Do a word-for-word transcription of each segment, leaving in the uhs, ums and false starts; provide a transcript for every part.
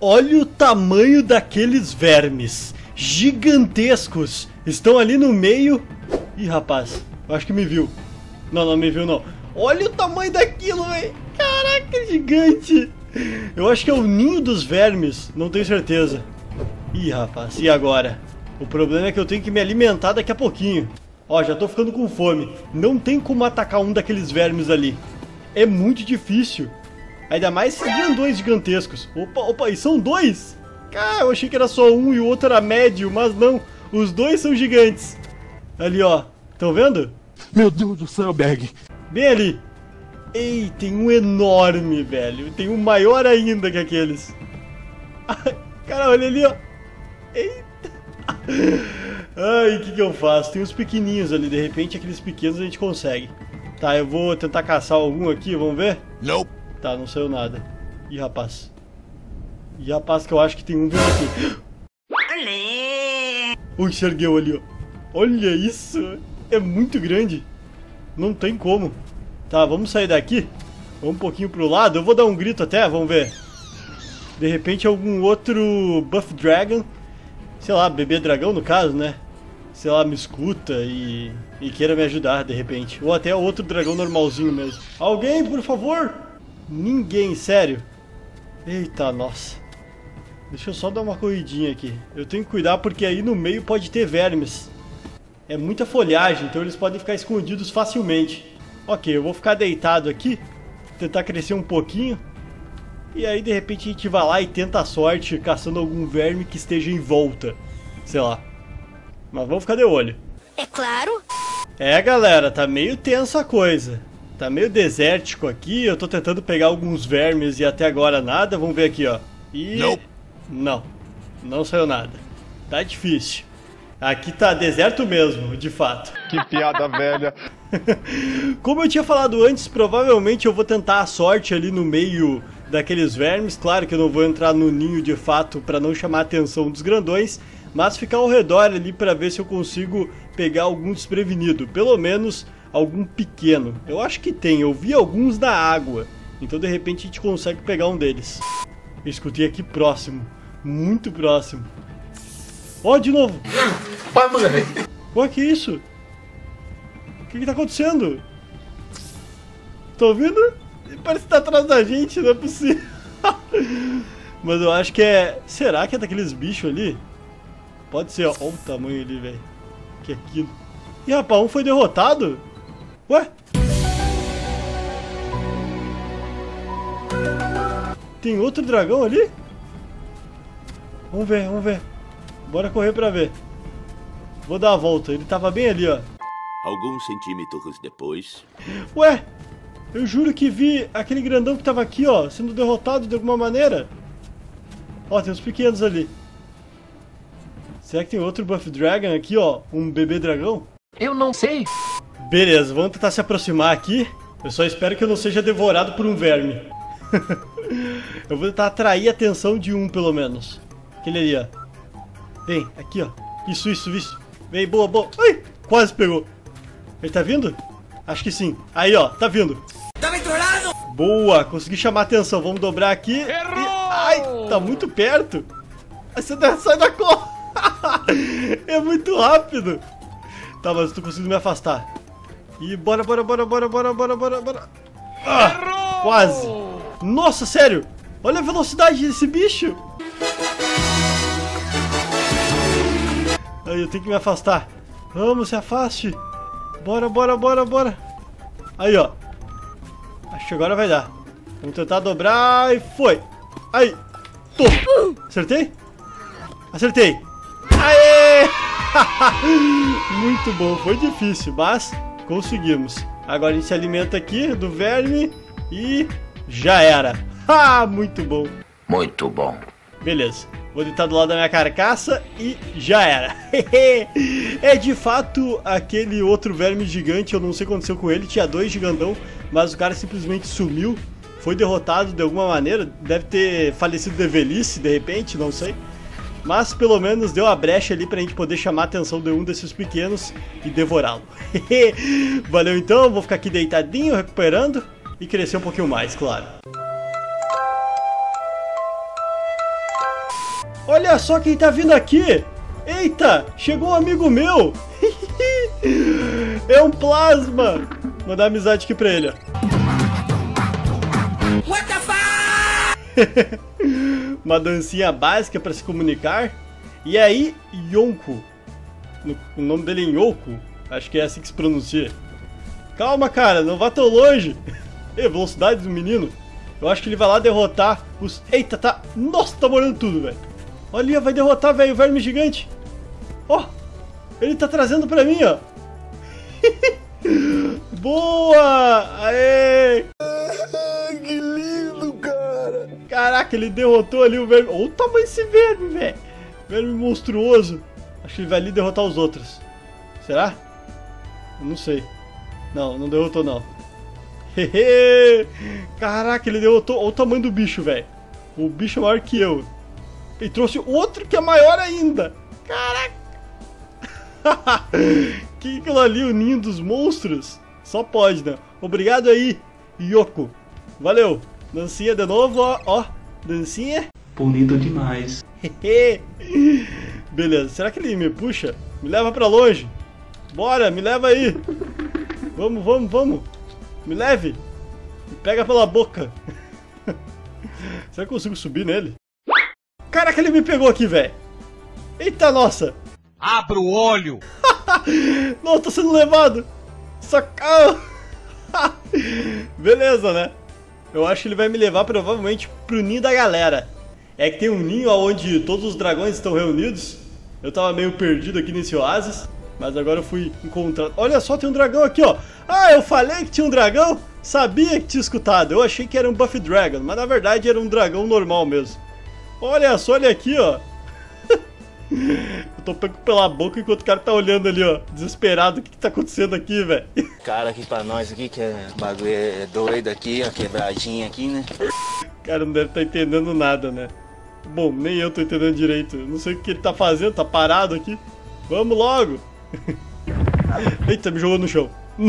Olha o tamanho daqueles vermes. Gigantescos. Estão ali no meio. Ih, rapaz. Eu acho que me viu. Não, não me viu, não. Olha o tamanho daquilo, velho. Caraca, gigante. Eu acho que é o ninho dos vermes. Não tenho certeza. Ih, rapaz. E agora? O problema é que eu tenho que me alimentar daqui a pouquinho. Ó, já tô ficando com fome. Não tem como atacar um daqueles vermes ali. É muito difícil. Ainda mais esses grandões gigantescos. Opa, opa, e são dois? Cara, eu achei que era só um e o outro era médio, mas não. Os dois são gigantes. Ali, ó. Estão vendo? Meu Deus do céu, Berg. Bem ali. Ei, tem um enorme, velho. Tem um maior ainda que aqueles. Cara, olha ali, ó. Eita. Ai, o que que eu faço? Tem uns pequenininhos ali. De repente, aqueles pequenos a gente consegue. Tá, eu vou tentar caçar algum aqui, vamos ver? Não. Tá, não saiu nada. Ih, rapaz. Ih, rapaz, que eu acho que tem um vindo aqui. Ui, enxerguei ali, ó. Olha isso. É muito grande. Não tem como. Tá, vamos sair daqui. Vamos um pouquinho pro lado. Eu vou dar um grito até, vamos ver. De repente algum outro Buff Dragon. Sei lá, bebê dragão no caso, né? Sei lá, me escuta e, e queira me ajudar de repente. Ou até outro dragão normalzinho mesmo. Alguém, por favor? Ninguém, sério. Eita, nossa. Deixa eu só dar uma corridinha aqui. Eu tenho que cuidar porque aí no meio pode ter vermes. É muita folhagem, então eles podem ficar escondidos facilmente. Ok, eu vou ficar deitado aqui. Tentar crescer um pouquinho. E aí de repente a gente vai lá e tenta a sorte caçando algum verme que esteja em volta. Sei lá. Mas vamos ficar de olho. É claro. É, galera, tá meio tensa a coisa. Tá meio desértico aqui. Eu tô tentando pegar alguns vermes e até agora nada. Vamos ver aqui, ó. E... Não. Não. Não saiu nada. Tá difícil. Aqui tá deserto mesmo, de fato. Que piada velha. Como eu tinha falado antes, provavelmente eu vou tentar a sorte ali no meio daqueles vermes. Claro que eu não vou entrar no ninho de fato para não chamar a atenção dos grandões, mas ficar ao redor ali para ver se eu consigo pegar algum desprevenido, pelo menos algum pequeno. Eu acho que tem, eu vi alguns na água, então de repente a gente consegue pegar um deles. Eu escutei aqui próximo, muito próximo. Ó, oh, de novo. Ué, que isso? O que que tá acontecendo? Tá ouvindo? Parece que tá atrás da gente, não é possível. Mas eu acho que é... Será que é daqueles bichos ali? Pode ser, ó. Olha o tamanho ali, velho. Que é aquilo. Ih, rapaz, um foi derrotado? Ué? Tem outro dragão ali? Vamos ver, vamos ver. Bora correr pra ver. Vou dar a volta. Ele tava bem ali, ó. Alguns centímetros depois... Ué? Eu juro que vi aquele grandão que tava aqui, ó, sendo derrotado de alguma maneira. Ó, tem uns pequenos ali. Será que tem outro Buff Dragon aqui, ó? Um bebê dragão? Eu não sei. Beleza, vamos tentar se aproximar aqui. Eu só espero que eu não seja devorado por um verme. Eu vou tentar atrair a atenção de um, pelo menos. Aquele ali, ó. Vem, aqui, ó. Isso, isso, isso. Vem, boa, boa. Ai, quase pegou. Ele tá vindo? Acho que sim. Aí, ó, tá vindo. Tá me trollando? Boa, consegui chamar a atenção. Vamos dobrar aqui. Errou! E... Ai, tá muito perto. Aí você sai da cor. É muito rápido. Tá, mas eu tô conseguindo me afastar. E bora, bora, bora, bora, bora, bora, bora, bora. Ah, Errou! quase. Nossa, sério. Olha a velocidade desse bicho. Aí, eu tenho que me afastar. Vamos, se afaste. Bora, bora, bora, bora. Aí, ó. Acho que agora vai dar. Vamos tentar dobrar e foi. Aí. Toma. Acertei? Acertei. Aê! Muito bom. Foi difícil, mas conseguimos. Agora a gente se alimenta aqui do verme e já era. Ah, muito bom. Muito bom. Beleza. Vou deitar do lado da minha carcaça e já era. É de fato aquele outro verme gigante, eu não sei o que aconteceu com ele, tinha dois gigantão, mas o cara simplesmente sumiu, foi derrotado de alguma maneira, deve ter falecido de velhice de repente, não sei. Mas pelo menos deu a brecha ali pra gente poder chamar a atenção de um desses pequenos e devorá-lo. Valeu então, vou ficar aqui deitadinho, recuperando e crescer um pouquinho mais, claro. Olha só quem tá vindo aqui. Eita, chegou um amigo meu. É um plasma. Vou mandar amizade aqui pra ele, ó. What the fuck? Uma dancinha básica pra se comunicar. E aí, Yonko. O nome dele é Yonko. Acho que é assim que se pronuncia. Calma, cara, não vá tão longe. E velocidade do menino. Eu acho que ele vai lá derrotar os... Eita, tá... Nossa, tá morrendo tudo, velho. Olha, vai derrotar, velho, o verme gigante. Ó, oh, ele tá trazendo pra mim, ó. Boa! Aê! Que lindo, cara! Caraca, ele derrotou ali o verme. Olha o tamanho desse verme, velho. Verme monstruoso. Acho que ele vai ali derrotar os outros. Será? Eu não sei. Não, não derrotou não. Caraca, ele derrotou. Olha o tamanho do bicho, velho. O bicho é maior que eu. Ele trouxe outro que é maior ainda. Caraca. Que aquilo ali, o ninho dos monstros? Só pode, né? Obrigado aí, Yoko. Valeu. Dancinha de novo, ó. Ó, dancinha. Bonito demais. Beleza, será que ele me puxa? Me leva pra longe. Bora, me leva aí. Vamos, vamos, vamos. Me leve. Me pega pela boca. Será que eu consigo subir nele? Caraca, ele me pegou aqui, velho. Eita, nossa. Abra o olho. Não, tô sendo levado. Socorro. Beleza, né? Eu acho que ele vai me levar provavelmente pro ninho da galera. É que tem um ninho onde todos os dragões estão reunidos. Eu tava meio perdido aqui nesse oásis, mas agora eu fui encontrado. Olha só, tem um dragão aqui, ó. Ah, eu falei que tinha um dragão? Sabia que tinha escutado. Eu achei que era um Buff Dragon, mas na verdade era um dragão normal mesmo. Olha só, olha aqui, ó. Eu tô pego pela boca enquanto o cara tá olhando ali, ó. Desesperado. O que que tá acontecendo aqui, velho? Cara, aqui pra nós aqui, que é, o bagulho é doido aqui, a quebradinha aqui, né? O cara não deve estar entendendo nada, né? Bom, nem eu tô entendendo direito. Eu não sei o que ele tá fazendo, tá parado aqui. Vamos logo! Eita, me jogou no chão.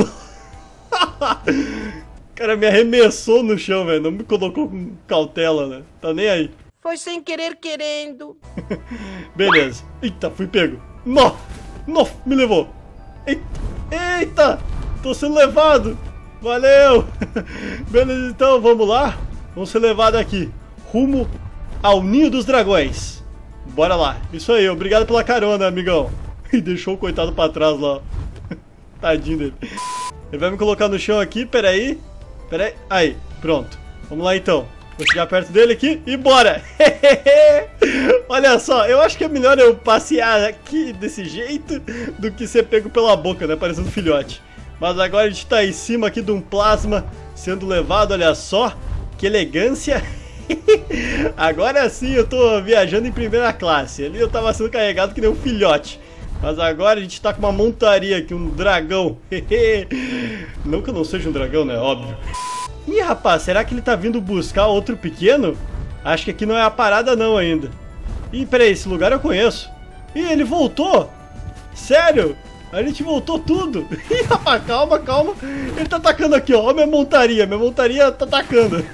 O cara me arremessou no chão, velho. Não me colocou com cautela, né? Tá nem aí. Foi sem querer querendo. Beleza. Eita, fui pego. Nó! Nó! Me levou. Eita! Eita! Tô sendo levado. Valeu! Beleza, então vamos lá. Vamos ser levados aqui. Rumo ao Ninho dos Dragões. Bora lá. Isso aí, obrigado pela carona, amigão. E deixou o coitado pra trás lá. Tadinho dele. Ele vai me colocar no chão aqui, peraí. Peraí. Aí, pronto. Vamos lá então. Vou chegar perto dele aqui e bora! Olha só, eu acho que é melhor eu passear aqui desse jeito do que ser pego pela boca, né? Parecendo um filhote. Mas agora a gente tá em cima aqui de um plasma sendo levado, olha só. Que elegância! Agora sim eu tô viajando em primeira classe. Ali eu tava sendo carregado que nem um filhote. Mas agora a gente tá com uma montaria aqui, um dragão. Não que eu não seja um dragão, né? Óbvio. Ih, rapaz, será que ele tá vindo buscar outro pequeno? Acho que aqui não é a parada não ainda. Ih, peraí, esse lugar eu conheço. Ih, ele voltou. Sério? A gente voltou tudo. Ih, rapaz, calma, calma. Ele tá atacando aqui, ó. Ó minha montaria. Minha montaria tá atacando.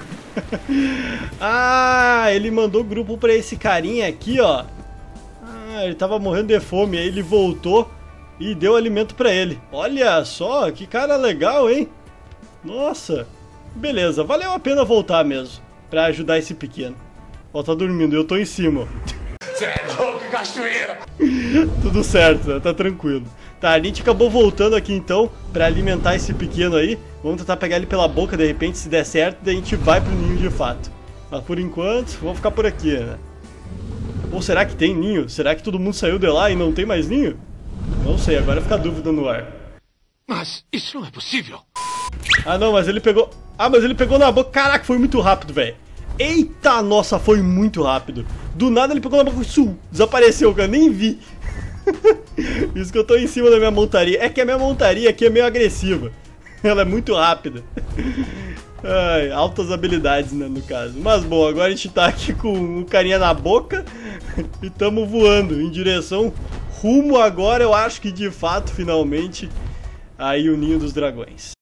Ah, ele mandou grupo pra esse carinha aqui, ó. Ah, ele tava morrendo de fome. Aí ele voltou e deu alimento pra ele. Olha só, que cara legal, hein? Nossa. Beleza, valeu a pena voltar mesmo, pra ajudar esse pequeno. Ó, tá dormindo, eu tô em cima. Cê é louco, cachoeira! Tudo certo, né? Tá tranquilo. Tá, a gente acabou voltando aqui então, pra alimentar esse pequeno aí. Vamos tentar pegar ele pela boca, de repente, se der certo, daí a gente vai pro ninho de fato. Mas por enquanto, vamos ficar por aqui, né? Ou será que tem ninho? Será que todo mundo saiu de lá e não tem mais ninho? Não sei, agora fica a dúvida no ar. Mas isso não é possível! Ah não, mas ele pegou... Ah, mas ele pegou na boca... Caraca, foi muito rápido, velho. Eita, nossa, foi muito rápido. Do nada ele pegou na boca e sul, desapareceu, cara, nem vi. Isso que eu tô em cima da minha montaria. É que a minha montaria aqui é meio agressiva. Ela é muito rápida. Ai, altas habilidades, né, no caso. Mas bom, agora a gente tá aqui com o carinha na boca e tamo voando em direção rumo agora, eu acho que de fato, finalmente, aí o Ninho dos Dragões.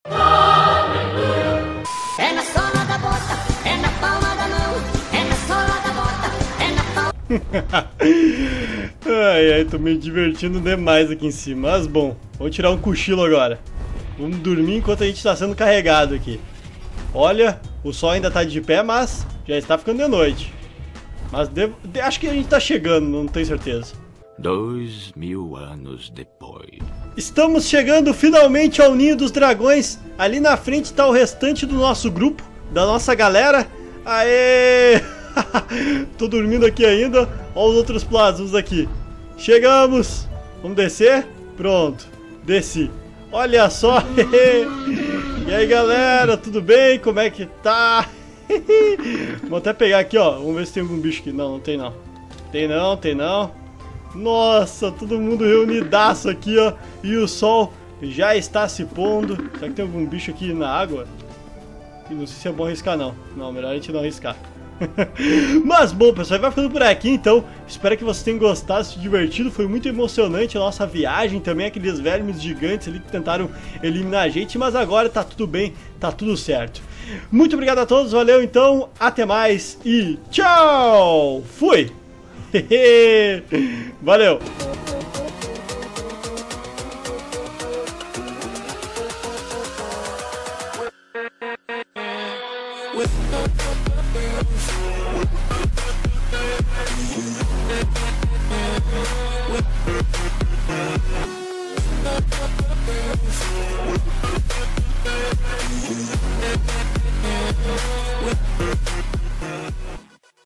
É na sola da bota, é na palma da mão, é na sola da bota, é na palma. Ai, ai, tô me divertindo demais aqui em cima. Mas bom, vamos tirar um cochilo agora. Vamos dormir enquanto a gente tá sendo carregado aqui. Olha, o sol ainda tá de pé, mas já está ficando de noite. Mas devo, acho que a gente tá chegando, não tenho certeza. Dois mil anos depois. Estamos chegando finalmente ao Ninho dos Dragões. Ali na frente tá o restante do nosso grupo, da nossa galera. Aê! Tô dormindo aqui ainda. Olha os outros plasmas aqui. Chegamos! Vamos descer? Pronto, desci. Olha só! E aí galera, tudo bem? Como é que tá? Vou até pegar aqui, ó. Vamos ver se tem algum bicho aqui. Não, não tem não. Tem não, tem não. Nossa, todo mundo reunidaço aqui, ó. E o sol já está se pondo. Será que tem algum bicho aqui na água? E não sei se é bom arriscar não. Não, melhor a gente não arriscar. Mas bom, pessoal, vai ficando por aqui então. Espero que vocês tenham gostado, se divertido. Foi muito emocionante a nossa viagem. Também aqueles vermes gigantes ali que tentaram eliminar a gente. Mas agora tá tudo bem, tá tudo certo. Muito obrigado a todos, valeu então. Até mais e tchau! Fui! Valeu! With